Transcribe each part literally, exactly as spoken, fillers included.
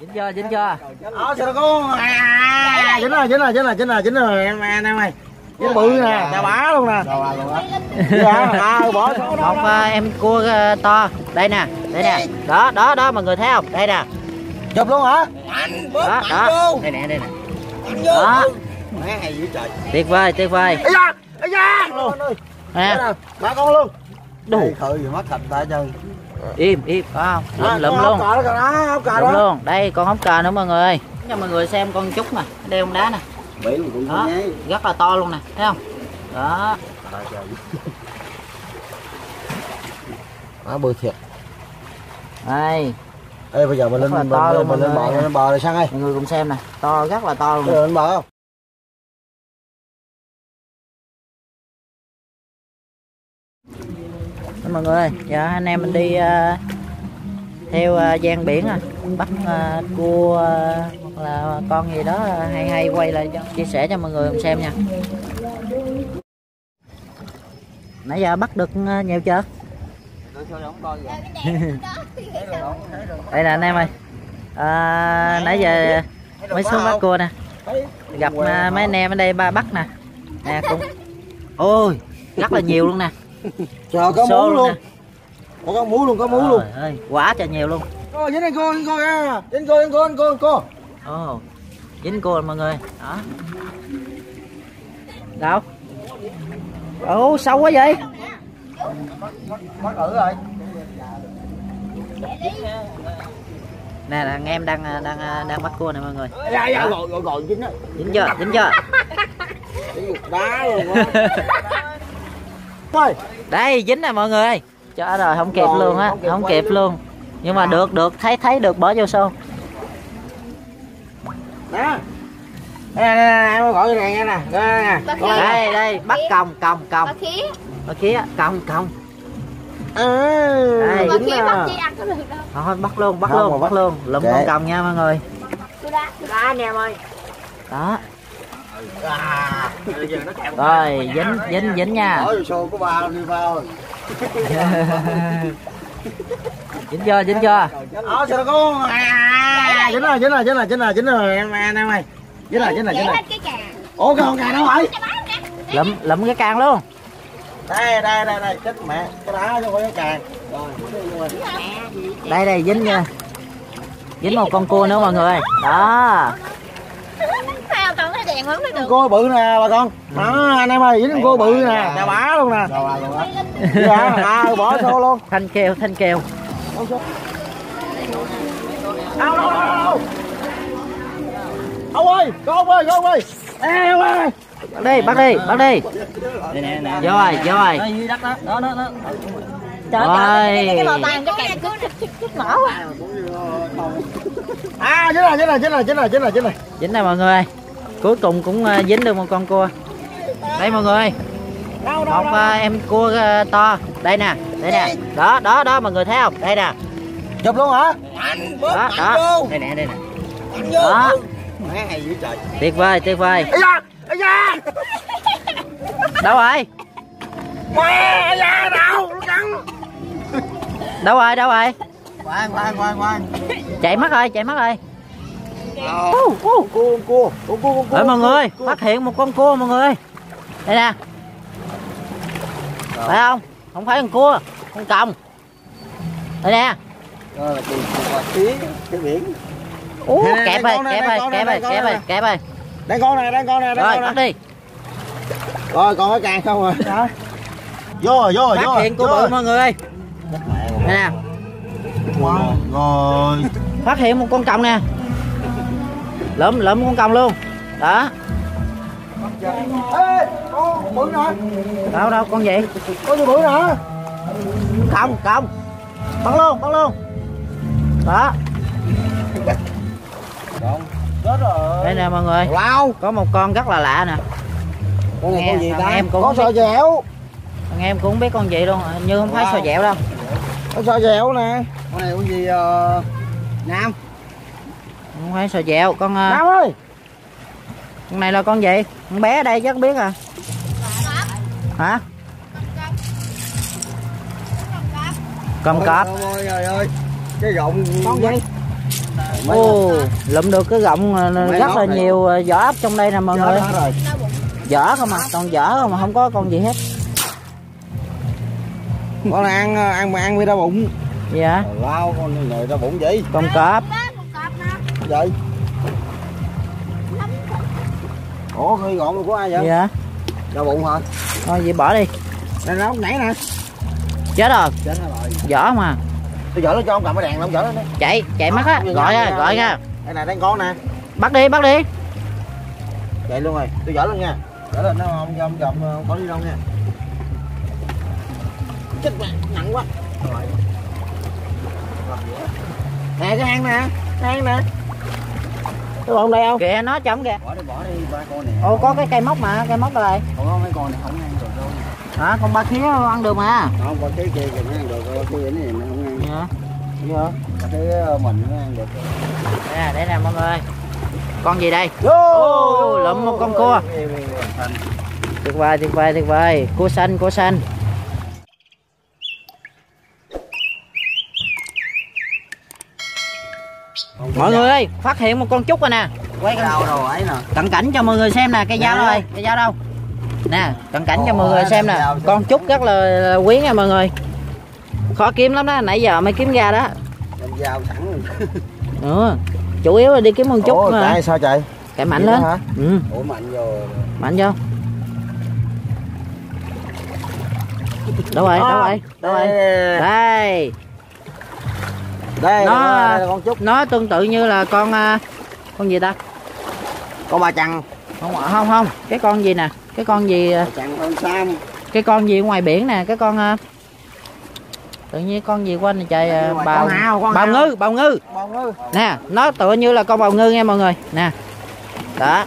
Dính chưa, dính chưa? Ờ sao có à, dính rồi, dính rồi, dính rồi, dính rồi, dính rồi em em em ơi. Dính bự nè, chà bá luôn nè. Dạ, bỏ số đó. Một uh, em cua uh, to. Đây nè, đây nè. Đó, đó, đó mọi người thấy không? Đây nè. Chụp luôn hả? Đó, đó. Đây nè, đây nè. Đó. Mẹ hay dữ trời. Tuyệt vời, tuyệt vời. Ây da, ây da. Nè. Ba con luôn. Đủ. Khơi gì mất thịt ta chơi. Im, im, có không? Lụm lụm luôn. Lụm luôn. Đây con ốc cờ nữa mọi người. Cho mọi người xem con trúc nè, đeo con đá nè. Đó, rất là to luôn nè, thấy không? Đó. Đó bự thiệt. Đây. Ê bây giờ mình lên mình, mình, mình lên bờ lên bờ rồi sang ơi. Mọi người cùng xem nè, to rất là to luôn. Nè. Lên bờ không? Đó, mọi người, giờ anh em mình đi uh, theo uh, gian biển à, bắt uh, cua uh, hoặc là con gì đó hay hay quay lại cho, chia sẻ cho mọi người cùng xem nha. Nãy giờ bắt được uh, nhiều chưa? Đây nè anh em ơi, à, nãy giờ mới xuống bắt cua nè, gặp uh, mấy anh em ở đây ba bắt nè, nè cũng, ôi rất là nhiều luôn nè. Chờ có mú luôn, có có mú luôn, có mú luôn. Ơi, quá trời nhiều luôn. Ôi dính anh cô, anh cô nha, dính cô, dính cô, anh cô, anh cô. Ồ, dính cô mọi người, đó. Đâu? Ồ, sâu quá vậy? Bắt thử rồi. Nè, là anh em đang đang đang bắt cua này mọi người. Dạ dạ rồi rồi rồi dính á. Dính chưa? Dính chưa? Dính đá luôn á. Thôi. Đây dính nè mọi người. Trời rồi không kịp luôn á, không kịp luôn. Nhưng mà được được thấy thấy được bỏ vô xô. Nè. Nè nè em gọi cái này nghe nè. Nè. Đây đây bắt còng còng còng. Bắt khía. Bắt khía còng còng. Ừ. Đây Bắt khía bắt chi ăn có được đâu. Thôi bắt luôn, bắt luôn, bắt luôn. Lụm con còng nha mọi người. Đá anh em ơi. Đó. À. Rồi dính dính dính nha. Hỏi xô có ba đi vào. Dính chưa, dính chưa? Ờ sao có à, dính rồi, dính rồi, dính rồi, dính rồi, dính rồi em em em ơi. Dính rồi, dính rồi, dính rồi. Ủa cái con gà đâu rồi? Lụm lụm cái càng luôn. Đây đây đây đây, chết mẹ, cái đá cho cái càng. Rồi. Đây đây dính nha. Dính một con cua nữa mọi người. Đó. Thấy không, toàn thấy đèn vẫn thấy được. Cô bự nè bà con. Đó anh em ơi, dính cô bự nè, chà bá luôn nè. Dạ, à, bỏ xô luôn. Thanh kêu, thanh kêu. Đâu đâu đâu đâu. Ông ơi, con ơi, con ơi. Ê ông ơi. Bắt đi, bắt đi, bắt đi. Đây nè nè. Vô rồi, vô rồi. Ở dưới đất đó, đó đó đó. Trời ơi, cái màu tàn cái càng cứ chút mỡ quá. À, dính rồi, dính rồi, dính rồi, dính rồi, dính rồi, dính rồi. Dính này mọi người. Cuối cùng cũng dính được một con cua. Đây mọi người. Đâu, đâu, một đâu. uh, em cua uh, to. Đây nè, đây nè. Đó, đó, đó mọi người thấy không? Đây nè. Chụp luôn hả? Đó, đó. Đây nè, đây nè. Đó. Mẹ hay dữ trời. Tuyệt vời, tuyệt vời. Ây da, ây da. Đâu rồi? Mẹ, ây da đâu, nó cắn. Đâu rồi, đâu rồi? Khoan, khoan, khoan, khoan. Chạy mất rồi, chạy mất rồi. Uh, uh, cua, cua, cua, cua, cua, cua. Ê mọi người, cua. Phát hiện một con cua mọi người. Đây nè. Phải không? Không phải con cua, con còng. Đây nè. Rồi là tí cái biển. Ú, kẹp ơi, kẹp ơi, kẹp ơi, kẹp ơi, kẹp ơi. Đây con này, đây con này, đây rồi, con bắt này. đi. Rồi, còn cái càng không rồi. Đó. Vô rồi, vô rồi, vô Phát hiện cua bự mọi người ơi. Đây nè. Rồi. Phát hiện một con còng nè. Lụm lụm con còng luôn. Đó. Ê, con bự nè. Đâu đâu con gì? Con gì bự nè. Còng, còng. Bắt luôn, bắt luôn. Đó. Chết rồi. Đây nè mọi người. Wow. Có một con rất là lạ nè. Con này con gì ta? Em cũng có sò dẻo. Thằng em cũng không biết con gì luôn, như không phải wow. Sò dẻo đâu. Có sò dẻo nè. Con này con gì uh... Nam. Không phải sò dẻo, con uh... Nam ơi. Con này là con gì? Con bé ở đây chắc biết à. Hả? Con cọp. Ôi trời ơi. Cái rộng. Con gì? Ô, lụm được cái gọng rất là nhiều vỏ ốc trong đây nè mọi người. Vỏ không mà, còn vỏ không mà không có con gì hết. Con này ăn ăn mà ăn với đau bụng. Dạ. Wow, con này đau bụng vậy? Con cọp. Vậy. Ủa cái gọn của ai vậy? Dạ. Đau bụng hả? Thôi vậy bỏ đi. Đây nó nãy nè. Chết rồi. Chết rồi. Vỏ mà. Tôi vỏ nó cho ông cầm cái đèn ông vỏ nó. Chạy, chạy mất á, gọi ra, gọi ra. Đây nè, đây con nè. Bắt đi, bắt đi. Chạy luôn rồi, tôi vỏ luôn nha. Vỏ lên nó không cho ông chồng không có đi đâu nha. Chết mẹ, nặng quá. Rồi. Nè cái hang nè, cái hang nè. Cái bọn đây không? Kìa nó chồng kìa. Bỏ đi, bỏ đi ba con nè. Ồ có cái cây móc mà, cây móc rồi. Còn có mấy con này không ăn được đâu. Hả, con ba khía ăn được mà. Không, con cái kia thì nó ăn được, cái này nó không ăn. Dạ. Dạ. Cái mình nó ăn được. Đây nè, đây nè mọi người. Con gì đây? Ô, lụm một con cua. Tuyệt vời, tuyệt vời, tuyệt vời. Cua xanh, cua xanh. Mọi người ơi, phát hiện một con trúc rồi nè. Quay đâu đâu ấy nè. cận cảnh cho mọi người xem nè, cây dao đâu rồi? Cây dao đâu? Nè, cận cảnh cho mọi người xem nè. Con trúc rất là quý nha mọi người. Khó kiếm lắm đó, nãy giờ mới kiếm ra đó. Đem dao sẵn rồi. Ừ. Chủ yếu là đi kiếm con trúc. Ủa, mà. chạy sao chạy? Chạy mạnh lên. Hả? Ừ. Ủa mạnh vô. Mạnh vô. Đâu rồi, đâu rồi? Đâu rồi? Đây. Đây, Nó đây là con trúc. nó tương tự như là con con gì ta? Con ba chằn. Không không không, cái con gì nè? Cái con gì? Chằn con sam. Cái con gì ngoài biển nè, cái con tự nhiên con gì quên này trời, bào bào ngư, bào ngư. Bào ngư. Nè, nó tựa như là con bào ngư nha mọi người. Nè. Đó.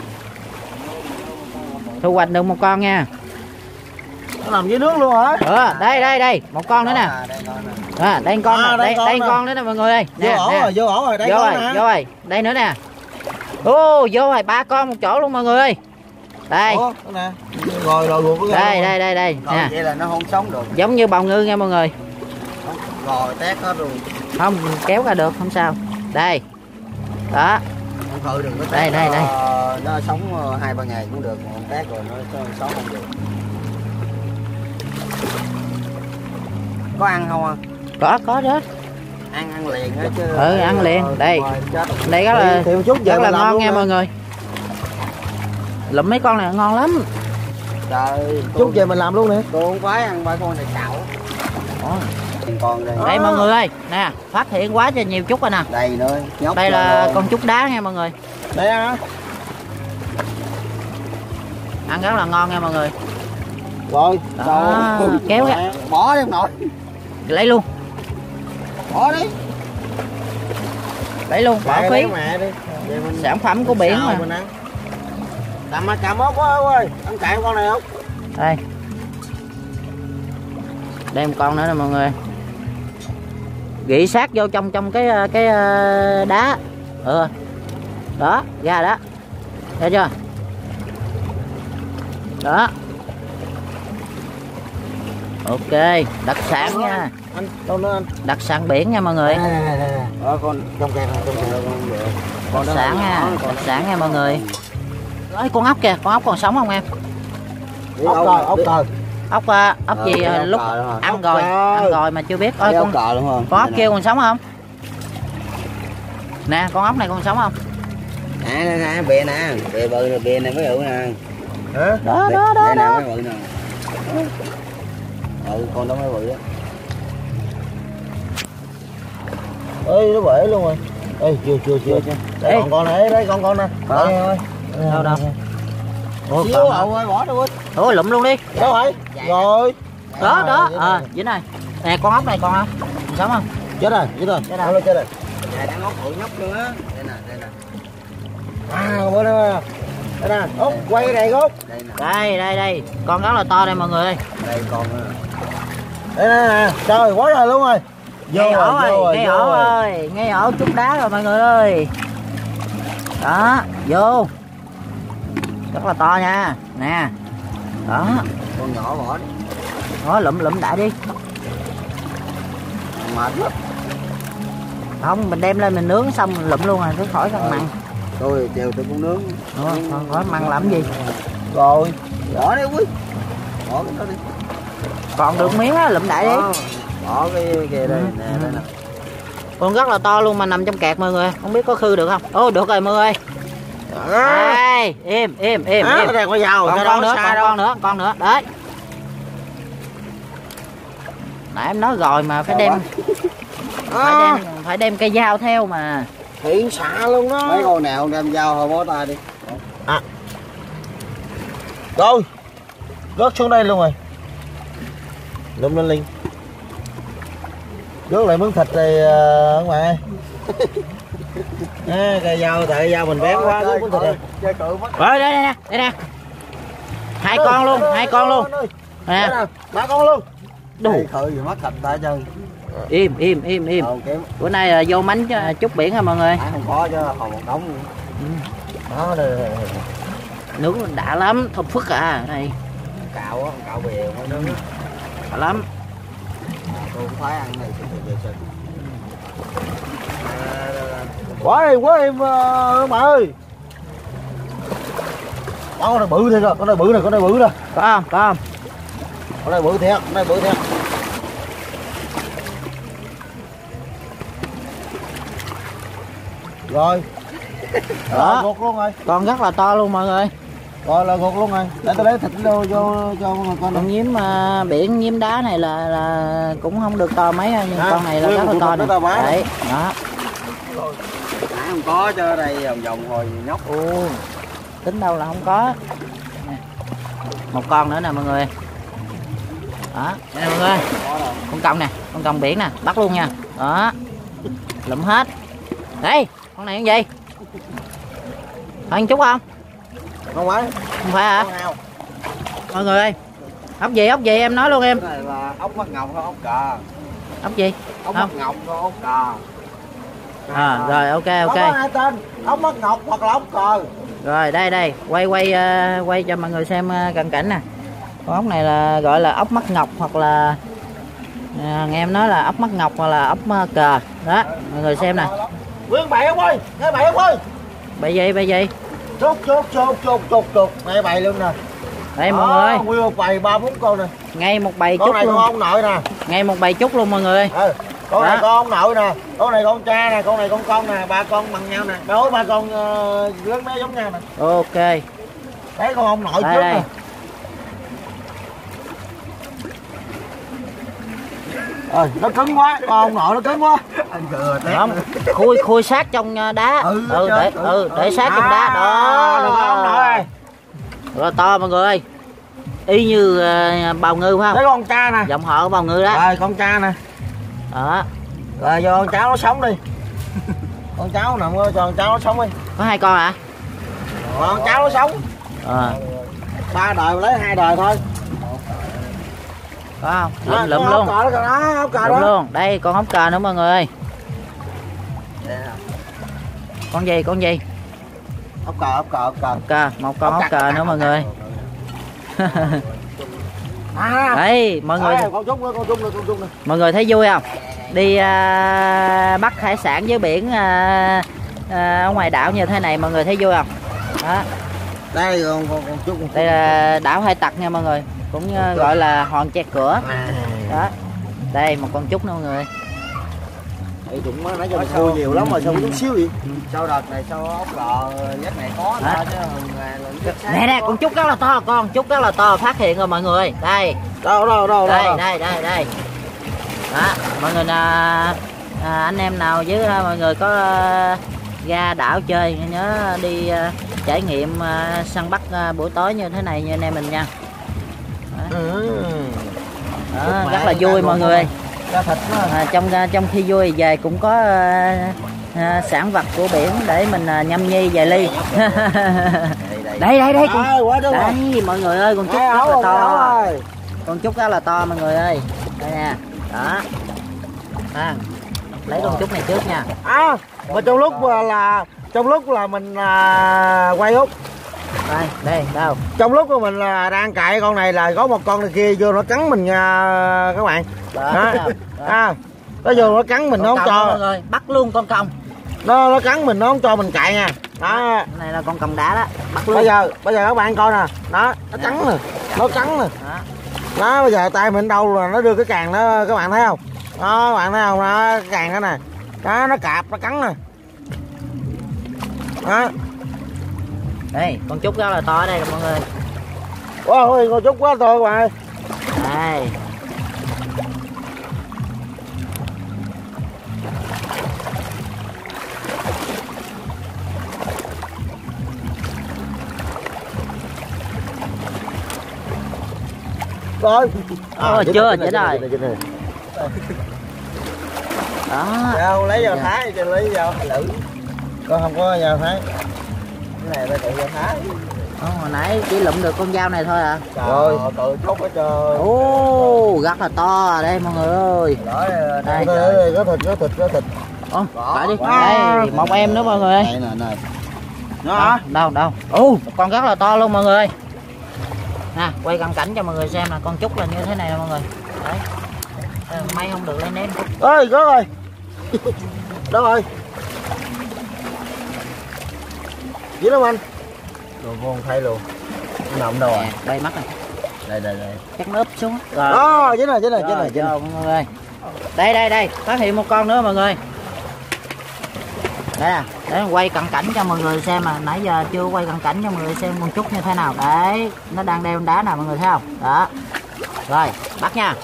Thu hoạch được một con nha. Nó nằm dưới nước luôn hả? Ừ, đây đây đây, một con nữa nè. À, đây con nè, đây đây con nữa nè mọi người ơi. Vô ổ rồi, vô ổ rồi, đây vô con rồi, nè. vô rồi, đây nữa nè. Ô, vô rồi, ba con một chỗ luôn mọi người ơi. Đây. Ủa, nè. Rồi rồi ruột của đây đây đây đây nè. Vậy là nó không sống được. Giống như bào ngư nha mọi người. Rồi tét hết luôn. Không kéo ra được, không sao. Đây. Đó. Không thử đừng có đây đây đây. Nó sống hai ba ngày cũng được, còn tét rồi nó sống không được. Có ăn không anh? Có có đó. Ăn ăn liền hết chứ. Ừ, ăn liền. Đây. Đây rất là thì, thì chút rất là ngon nha đó. mọi người. Lụm mấy con này ngon lắm. Trời, chút về mình làm luôn nè. Tôi không phải ăn ba con này cạo. Con đây. Đây mọi người ơi, nè, phát hiện quá trời nhiều chút rồi nè. Đây nữa, nhóc. Đây là luôn. con trúc đá nha mọi người. Đây á. Ăn rất là ngon nha mọi người. Rồi, đó, rồi. Kéo ra. Bỏ đi nội. Lấy luôn. Bỏ đi. Lấy luôn, bỏ phí. Mẹ đi. Mình... Sản phẩm của biển mà. Cầm mà cầm ốc quá ơi. Ăn cạn con này không? Đây. Đây một con nữa nè mọi người. Gỉ sát vô trong trong cái cái đá. Ừ. Đó, ra đó. Thấy chưa? Đó. Ok, đặc sản nha. Anh, đâu nữa anh? Đặc sản biển nha mọi người. Đó, con trong cây này, trong cây này con. Đặc sản nha, đặc sản nha mọi người. Ôi, con ốc kìa, con ốc còn sống không em? Ốc rồi, ốc rồi. Ốc ốc gì lúc ăn rồi, ăn rồi mà chưa biết. Ôi con cờ luôn hả? Con ốc kia còn sống không? Nè, con ốc này còn sống không? Nè nè nè, bè nè, bè bự nè, bè này mới bự nè. Hả? Đó đó đó đó. Mới bự nè. Ừ, con đó mới bự đó. Ê, nó bể luôn rồi. Ê, chưa chưa chưa chưa. Đây còn con này, đây con con nè. Đây ơi. Đâu đâu. Ủa, xíu hậu ơi, bỏ đâu. Ủa, lụm luôn đi. Đâu rồi? Rồi. Đó đó, ờ, dính này. Nè, con ốc này con không? Sống không? Chết rồi, chết rồi. Chết rồi. Chết rồi. Dạ, đang ốc bự nhóc luôn á. Đây nè, đây nè. À, bữa đó. Đây nè, ốc quay cái này ốc. Đây nè. Đây, đây đây. Con rất là to đây mọi người ơi. Đây con nè. Đây nè, trời quá trời luôn rồi. Vô ngay ổ rồi, ngay ổ ơi, ngay ổ trúc đá rồi mọi người ơi. Đó, vô. Rất là to nha. Nè. Đó. Con nhỏ bỏ đi. Đó, lụm lụm đại đi. Mệt lắm. Không, mình đem lên mình nướng xong mình lụm luôn rồi, cứ khỏi cần mặn. Tôi chiều tôi cũng nướng. Ờ, khỏi mặn làm gì. Rồi, bỏ đi quý. Bỏ cái đó đi. Còn được miếng á, lụm đại đi. Bỏ, bỏ cái kìa đây, Ừ. nè, đây nè. Con rất là to luôn mà nằm trong kẹt mọi người. Không biết có khư được không? Ô, được rồi mọi người. Đây, im, im, im, À, im. cái này có dầu, Còn cái con đó nữa, xa còn đâu. con nữa, con nữa, đấy. Nãy em nói rồi mà phải đem phải À, đem phải đem cây dao theo mà. thiện xạ luôn đó. Mấy con nào đem dao thôi bó tay đi. À. Rồi. Rớt xuống đây luôn rồi. Lụm lên liền. Rớt lại miếng thịt này các bạn ơi. À, cây dao tại dao mình bén quá rớt miếng thịt này. Rồi đây đây nè, đây nè. Hai con luôn, hai con luôn. Nè, ba con luôn. đủ. Khởi gì mất thịt ta chơi. Im, im, im, im. Bữa nay là vô mánh cho- chút biển hả mọi người? Không có chứ, còn một đống nữa. Ừ. Đó đây. Nướng đã lắm, thơm phức à này. Cạo á, cạo bìa mới nướng. Đã lắm. Tôi cũng phải ăn này cho tôi vệ sinh. Quá em, quá em uh, bà ơi. Đó, con này bự thiệt rồi, con này bự này, con này bự nè. Có không? Có không? Con này bự thiệt, con này bự thiệt. Rồi. Đó. Đó, gột luôn rồi. Con rất là to luôn mọi người. Rồi là gột luôn rồi. Để tôi lấy thịt vô vô cho mọi người coi. Con nhím uh, biển nhím đá này là là cũng không được to mấy nhưng À, con này là nguyên rất là một to con nè. nó to quá. Đấy, đó. Nãy không có cho đây vòng vòng hồi nhóc. Ô, tính đâu là không có. Nè. Một con nữa nè mọi người. Đó, đây nè mọi người. Con còng nè, con còng biển nè, bắt luôn nha. Đó. Lụm hết. Đây, con này cái gì? Phải ăn chút không? Không phải. Không phải hả? Mọi người ơi. Ốc gì, ốc gì em nói luôn em. Cái này là ốc mắt ngọc thôi, ốc cờ. Ốc gì? Ốc Không. mắt ngọc thôi, ốc cờ. À, rồi ok Có ok. hai tên, ốc mắt ngọc hoặc là ốc cờ. Rồi đây đây, quay quay uh, quay cho mọi người xem uh, cận cảnh nè. Con ốc này là gọi là ốc mắt ngọc hoặc là à, nghe em nói là ốc mắt ngọc hoặc là ốc uh, cờ. Đó, mọi người xem nè. Nguyên bậy ốc ơi, nghe bậy ốc ơi. Bậy gì bậy gì? Chốt chốt chốt chốt chốt chốt, nghe bậy luôn nè. Đây mọi người. Nguyên một bầy ba bốn con nè. Ngay một bầy Con chút này luôn. con ông nội nè. Ngay một bầy chút luôn mọi người. Ừ. Con Đó. này con ông nội nè, con này con cha nè, con này con con nè, ba con bằng nhau nè. Đối ba con uh, lớn bé giống nhau nè. Ok. Đấy con ông nội Đây, trước đây. nè. Ờ, nó cứng quá, con ông nội nó cứng quá. Anh cười Không, khui khui sát trong uh, đá. Ừ, Ừ, chết, để ừ. ừ để sát trong đá. À, được không ông nội Đó. ơi. Rồi to mọi người ơi. Y như uh, bào ngư phải Đấy không? con cha nè. Dòng họ của bào ngư đó. Rồi con cha nè. Đó. Rồi cho con cháu nó sống đi. Con cháu nằm cho con cháu nó sống đi. Có hai con hả? Con cháu nó sống. Ờ. Ba đời mà lấy hai đời thôi. Có không? Đó, Lụm lụm con luôn. ốc cờ đó, đó, ốc cờ Lụm đó. luôn. Đây con ốc cờ nữa mọi người ơi. Con gì? Con gì? Ốc cờ, ốc cờ, ốc cờ. Ốc cờ, một con ốc cờ nữa mọi người. À. Đấy, mọi người Đấy, con trúc nữa, con trúc nữa, con trúc nữa. mọi người thấy vui không? Đi à, bắt hải sản dưới biển à, à, ở ngoài đảo như thế này mọi người thấy vui không? Đó. Đây con con con trúc. Đây là đảo Hải Tặc nha mọi người. Cũng à, gọi là hòn che cửa. Đó. Đây một con trúc nữa mọi người. Đây cũng nãy giờ thua nhiều lắm rồi sao chút xíu vậy? Sau đợt này sao ốc cờ giấc này có nữa chứ Nè nè, con trúc rất là to, con trúc rất là to, phát hiện rồi mọi người. Đây. đâu đâu đâu Đây đâu. đây đây đây. Đó, mọi người à, à, anh em nào với à, mọi người có à, ra đảo chơi nhớ đi à, trải nghiệm à, săn bắt à, buổi tối như thế này như anh em mình nha. Đó. Ừ. Đó, rất là vui mọi người. Ra thịt đó. À, trong trong khi vui về cũng có à, à, sản vật của biển để mình à, nhâm nhi vài ly. Đây đây đây con. Quá đúng rồi. Đây mọi người ơi, con trúc rất là to. Con trúc rất là to mọi người ơi. Đây nè. Đó. À, lấy con trúc này trước nha. À, mà trong lúc là trong lúc là mình à, quay hút. Đây, đây, đâu? Trong lúc mà mình là đang cạy con này là có một con này kia vô nó cắn mình nha các bạn. Đó, Đó. đó. À, Nó vô nó cắn mình nó không cho. Rồi, bắt luôn con còng. Nó nó cắn mình nó không cho mình chạy nha. Đó. Cái này là con còng đá đó, bắt luôn. Bây giờ bây giờ các bạn coi nè, đó, nó cắn nè, nó cắn nè. Đó. Đó, bây giờ tay mình đâu là nó đưa cái càng đó, các bạn thấy không? Đó, các bạn thấy không? Đó, cái càng đó nè. Đó, nó cạp, nó cắn nè. Đó. Đây, con trúc đó là to ở đây rồi mọi người. Ôi, con trúc quá to các bạn ơi. Đây. Rồi. Ôi, chưa, chết rồi. Đó. Đâu lấy vào thái cho lấy vào lử. Con không có vào thái. Cái này phải tự vào thái. Ồ, hồi nãy chỉ lụm được con dao này thôi à. Rồi, tự chốt hết trơn. Ồ, rất là to à đây mọi người ơi. Đây, đây, có thịt, có thịt, có thịt. Ồ, phải đi. Đây, một em nữa mọi người ơi. Đây nè, này. Đó hả? Đâu, đâu. Ồ, con rất là to luôn mọi người. Nè, quay cận cảnh cho mọi người xem là con trúc là như thế này nè mọi người. Đấy. May không được lên ném. Ơi, có rồi. Đâu rồi? Dữ lắm anh. Đồ con thấy luôn. Nằm đâu à? Đây mắt này. Đây đây đây. Chắc nớp xuống. Rồi. Đó, chính rồi, chính rồi, chính rồi, chính rồi mọi người. Đây đây đây, phát hiện một con nữa mọi người. Đây nè, để quay cận cảnh cho mọi người xem mà nãy giờ chưa quay cận cảnh cho mọi người xem con trúc như thế nào. Đấy, nó đang đeo đá nè mọi người thấy không? Đó. Rồi, bắt nha.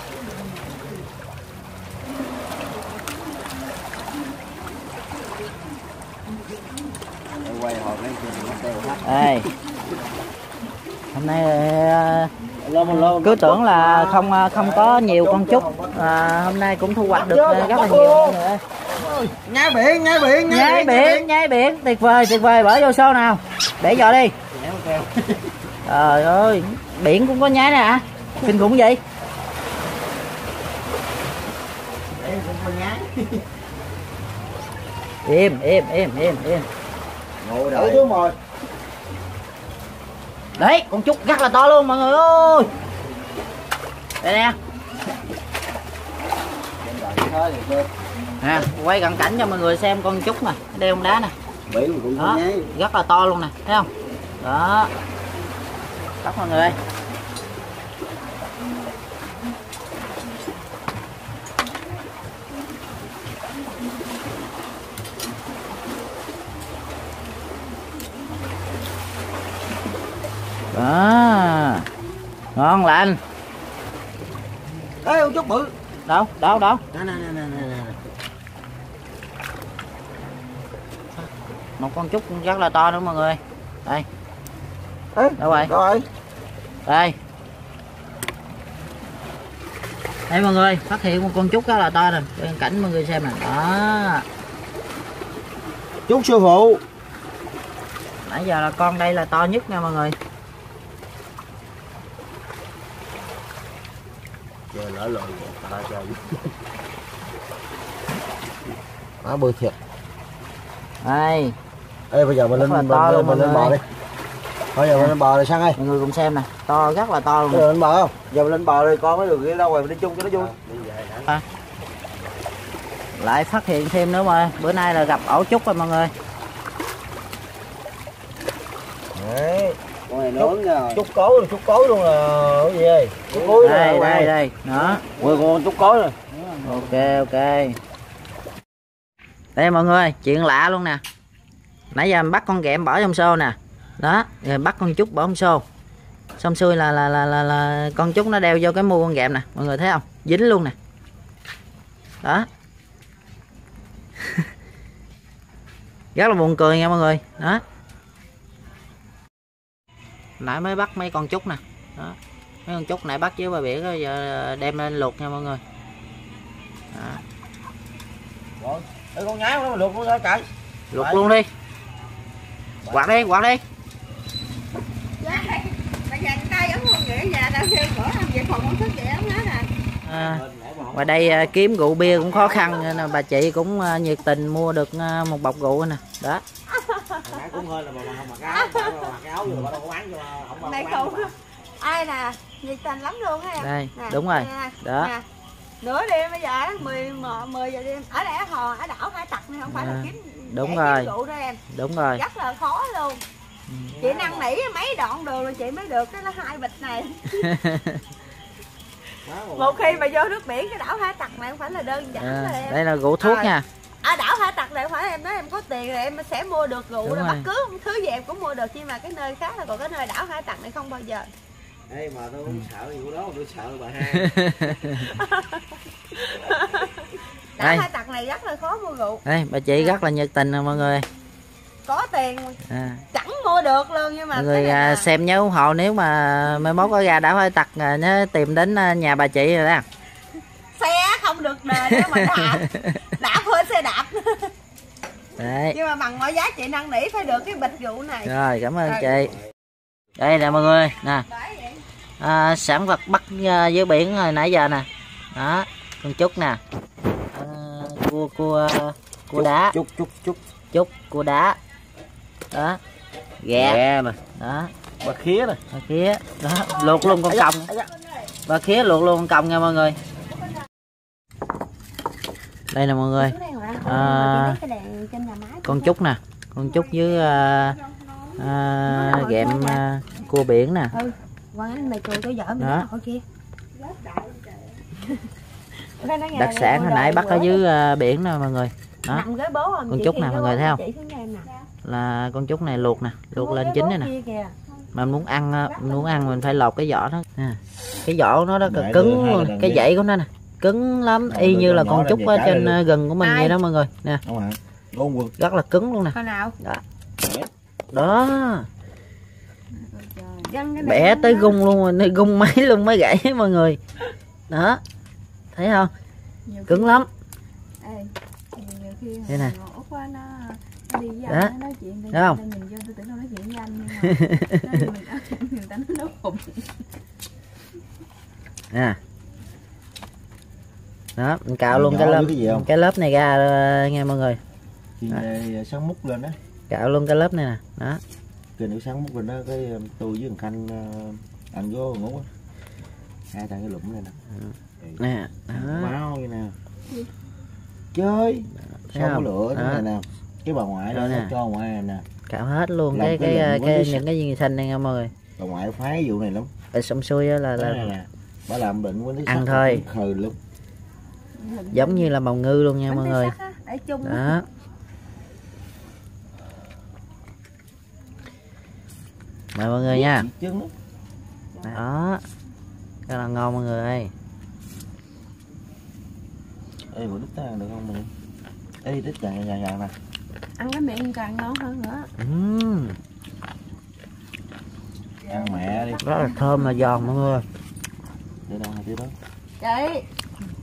Đây. Hôm nay cứ tưởng là không không có nhiều con trúc, à, hôm nay cũng thu hoạch được rất là nhiều mọi người ơi. Nhái biển, nhái biển, Nhái biển, nhái biển, tuyệt vời, tuyệt vời, bỏ vô xô nào. Để vào đi. Trời ơi, biển cũng có nhái nè hả? Kinh khủng vậy. Im, im, im, im, im. Ngồi đợi chứ mồi. Đấy, con trúc rất là to luôn mọi người ơi. Đây nè. Nè, quay cận cảnh cho mọi người xem con trúc nè, đeo đá nè. Biển cũng đó, rất là to luôn nè, thấy không? Đó. Bắt mọi người ơi. Đó. Ngon lành. Ê, con trúc bự. Đâu, đâu, đâu. Nè nè nè nè nè. Một con trúc rất là to nữa mọi người. Đây. Ê, đâu rồi? Đâu rồi? Đây. Đây mọi người, phát hiện một con trúc rất là to nè. Bên cảnh mọi người xem nè. Đó. Trúc sư phụ. Nãy giờ là con đây là to nhất nha mọi người. Trời lỡ lội ta trời. Má bự thiệt. Đây. Ê bây giờ mình lên mình, mình, mình lên bò đi. Bây giờ mình lên bò đi sang ơi. Mọi người cùng xem nè, to rất là to luôn. Bây giờ lên bò không? Giờ mình lên bò đi con mới được đi đâu rồi mình đi chung cho nó vui. À. Lại phát hiện thêm nữa mà bữa nay là gặp ổ trúc rồi mọi người. Đấy. Con này nướng nha. Trúc cối, trúc cối luôn là cái gì ơi? Trúc cối đây, đây, đây, đó. Ui con trúc cối rồi. Ok, ok. Đây mọi người, chuyện lạ luôn nè. Nãy giờ mình bắt con ghẹm bỏ trong xô nè. Đó, rồi bắt con trúc bỏ trong xô. Xong xuôi là là, là là là con trúc nó đeo vô cái mu con ghẹm nè, mọi người thấy không? Dính luôn nè. Đó. Rất là buồn cười nha mọi người. Đó. Nãy mới bắt mấy con trúc nè. Đó. Mấy con trúc nãy bắt dưới bờ biển rồi giờ đem lên luộc nha mọi người. Đó. Rồi, ê, con nhái nó luộc con chạy. Luộc luôn đi. Quạt đi, quạt đi. À, ngoài đây kiếm rượu bia cũng khó khăn nên là bà chị cũng nhiệt tình mua được một bọc rượu nè. Đó. Này không ai nè, nhiệt tình lắm luôn ha. Đây, đúng rồi. Đó. Nửa đêm bây giờ mười mười giờ đêm ở đây ở hòn ở đảo Hải Tặc này không phải à, là kiếm đúng rồi rượu đó em. Đúng rồi, Rất là khó luôn. Ừ. Chị năn nỉ mấy đoạn đường rồi chị mới được cái nó hai bịch này. Một khi mà vô nước biển cái đảo Hải Tặc này không phải là đơn giản à, rồi em. đây là rượu thuốc à, nha. Ở đảo Hải Tặc này không phải em nói em có tiền rồi em sẽ mua được rượu rồi, bất cứ thứ gì em cũng mua được, nhưng mà cái nơi khác là còn cái nơi đảo Hải Tặc này không bao giờ. Ê mà tôi không sợ vụ đó, tôi sợ bà hai. Đảo Hải Tặc này rất là khó mua rượu. Đây bà chị rất là nhiệt tình nè mọi người. Có tiền à. chẳng mua được luôn, nhưng mà mọi người là... xem nhớ ủng hộ, nếu mà mai mốt có ra đảo Hải Tặc nhớ tìm đến nhà bà chị rồi đó. Xe không được đời nếu mà đạp đạp hơn xe đạp. Đấy. Nhưng mà bằng mọi giá chị năn nỉ phải được cái bịch rượu này. Rồi cảm ơn chị. Đây nè mọi người nè, à, sản vật bắt dưới biển hồi nãy giờ nè, đó con trúc nè, à, cua cua cua đá, Trúc trúc trúc trúc cua đá, đó ghẹ nè, đó bà khía nè, bà khía đó, luộc luôn con còng, bà khía luộc luôn con còng nha mọi người. Đây nè mọi người, à, con trúc nè, con trúc với à, à, ghẹm à, cua biển nè. Ừ. Quán này cười tôi vợ mình đó. Ở kia. Đặc sản hồi nãy bắt ở dưới uh, biển nè mọi người. Đó. Bố con trúc nè mọi người thấy không? Là con trúc này luộc nè, luộc lên chín đây nè. Mà muốn ăn muốn ăn mình phải lột cái vỏ đó. À, cái vỏ của nó đó cứng luôn, cái dãy của nó nè, cứng lắm, y như là con trúc ở trên gừng của mình vậy đó mọi người nè. Rất là cứng luôn nè. Đó. Đó. Bẻ tới gung luôn rồi, gung máy luôn mới gãy mọi người. Đó. Thấy không? Cứng lắm. Đây nè. Đó. Thấy không? Nè. Đó, mình cạo luôn cái lớp cái lớp này ra nghe mọi người. Sáng múc lên đó. Cạo luôn cái lớp này nè. Đó. Kìa nếu sáng múc lên đó cái tôi với thằng Khanh ăn vô ngủ á. Hai thằng cái lụm này nè. Nè, máu như nè. Chơi. Xong có lửa thế này nè. Cái bà ngoại đó nè, cho ngoài này nè. Cạo hết luôn cái cái cái, cái những cái viên xanh này nha mọi người. Bà ngoại phái vụ này lắm. Ở xong xuôi là là nè. Bà làm bệnh với nước ăn thôi. Khờ luôn. Giống như là bào ngư luôn nha mọi người. Đó. Mời mọi người nha. Đó. Rất là ngon mọi người ơi. Ê, bữa đứt ăn được không mình? Ê, đứt vàng vàng vàng nè. Ăn cái miệng càng ngon hơn nữa. Uhm. Ăn mẹ đi. Rất là thơm mà giòn mọi người. Để đâu hả tí đó. Chị.